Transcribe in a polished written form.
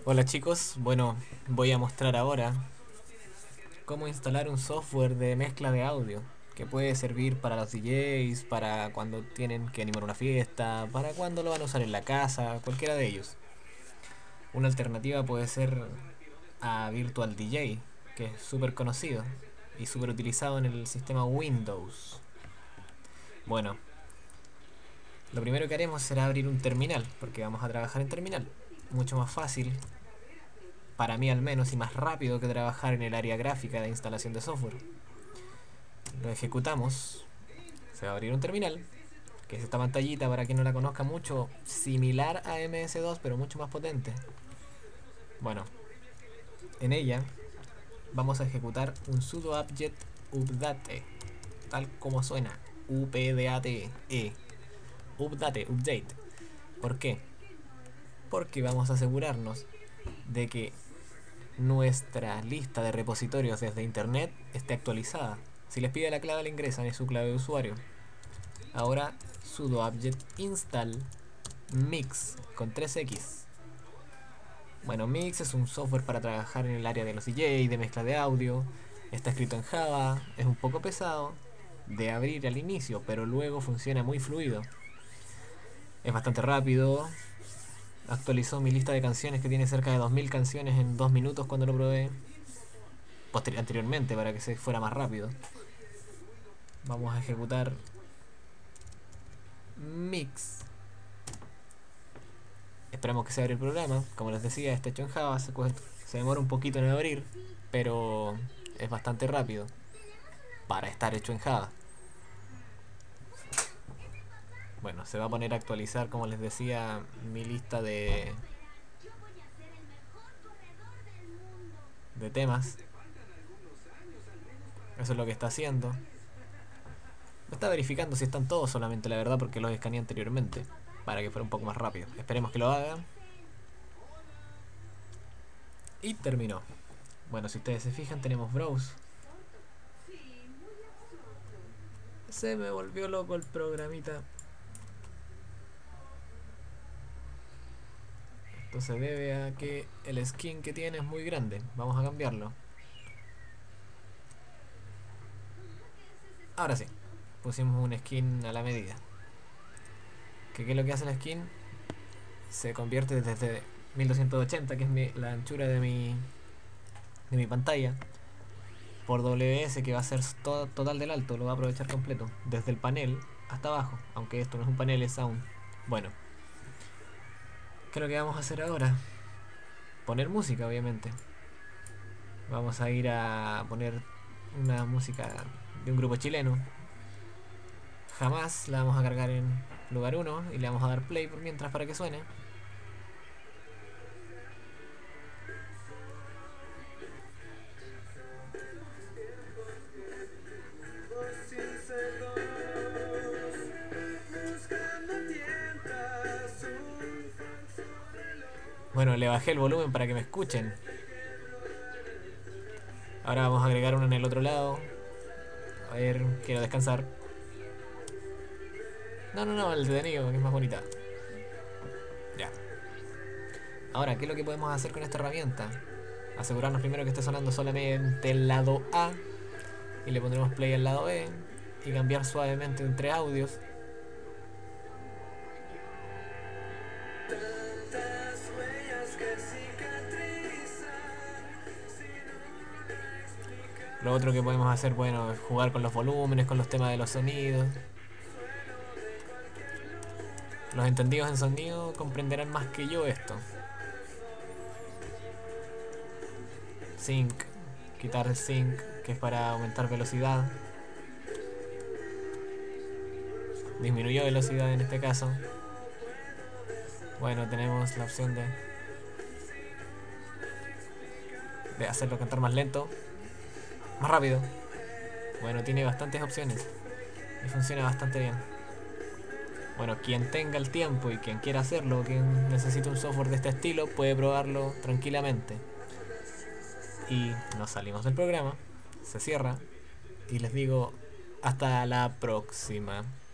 Hola chicos, bueno, voy a mostrar ahora cómo instalar un software de mezcla de audio que puede servir para los DJs, para cuando tienen que animar una fiesta, para cuando lo van a usar en la casa, cualquiera de ellos. Una alternativa puede ser a Virtual DJ, que es súper conocido y súper utilizado en el sistema Windows. Bueno, lo primero que haremos será abrir un terminal, porque vamos a trabajar en terminal. Mucho más fácil, para mí al menos, y más rápido que trabajar en el área gráfica de instalación de software. Lo ejecutamos, se va a abrir un terminal, que es esta pantallita, para quien no la conozca mucho, similar a MS2 pero mucho más potente. Bueno, en ella vamos a ejecutar un sudo apt-get update, tal como suena, update, update. ¿Por qué? Porque vamos a asegurarnos de que nuestra lista de repositorios desde internet esté actualizada. Si les pide la clave, la ingresan, es su clave de usuario. Ahora sudo apt-get install mix con 3x. Bueno, Mix es un software para trabajar en el área de los DJ, de mezcla de audio. Está escrito en Java, es un poco pesado de abrir al inicio, pero luego funciona muy fluido. Es bastante rápido. Actualizó mi lista de canciones, que tiene cerca de 2000 canciones, en 2 minutos cuando lo probé. Anteriormente, para que se fuera más rápido. Vamos a ejecutar Mix. Esperamos que se abra el programa. Como les decía, está hecho en Java, se demora un poquito en abrir, pero es bastante rápido para estar hecho en Java. Bueno, se va a poner a actualizar, como les decía, mi lista de temas. Eso es lo que está haciendo. Me está verificando si están todos solamente, la verdad, porque los escaneé anteriormente, para que fuera un poco más rápido. Esperemos que lo haga. Y terminó. Bueno, si ustedes se fijan, tenemos browse. Se me volvió loco el programita. Esto se debe a que el skin que tiene es muy grande. Vamos a cambiarlo. Ahora sí, pusimos un skin a la medida. ¿Qué es lo que hace la skin? Se convierte desde 1280, que es la anchura de mi pantalla, por WS, que va a ser total del alto. Lo va a aprovechar completo, desde el panel hasta abajo. Aunque esto no es un panel, es sound. Bueno, ¿qué es lo que vamos a hacer ahora? Poner música, obviamente. Vamos a ir a poner una música de un grupo chileno. Jamás la vamos a cargar en lugar 1 y le vamos a dar play por mientras para que suene. Bueno, le bajé el volumen para que me escuchen. Ahora vamos a agregar uno en el otro lado. A ver, quiero descansar. No, el detenido, que es más bonita. Ya. Ahora, ¿qué es lo que podemos hacer con esta herramienta? Asegurarnos primero que esté sonando solamente el lado A, y le pondremos play al lado B, y cambiar suavemente entre audios. Lo otro que podemos hacer, bueno, es jugar con los volúmenes, con los temas de los sonidos. Los entendidos en sonido comprenderán más que yo esto. Sync, quitar el sync, que es para aumentar velocidad. Disminuyó velocidad en este caso. Bueno, tenemos la opción de hacerlo cantar más lento, más rápido. Bueno, tiene bastantes opciones y funciona bastante bien. Bueno, quien tenga el tiempo y quien quiera hacerlo, quien necesite un software de este estilo, puede probarlo tranquilamente. Y nos salimos del programa, se cierra, y les digo hasta la próxima.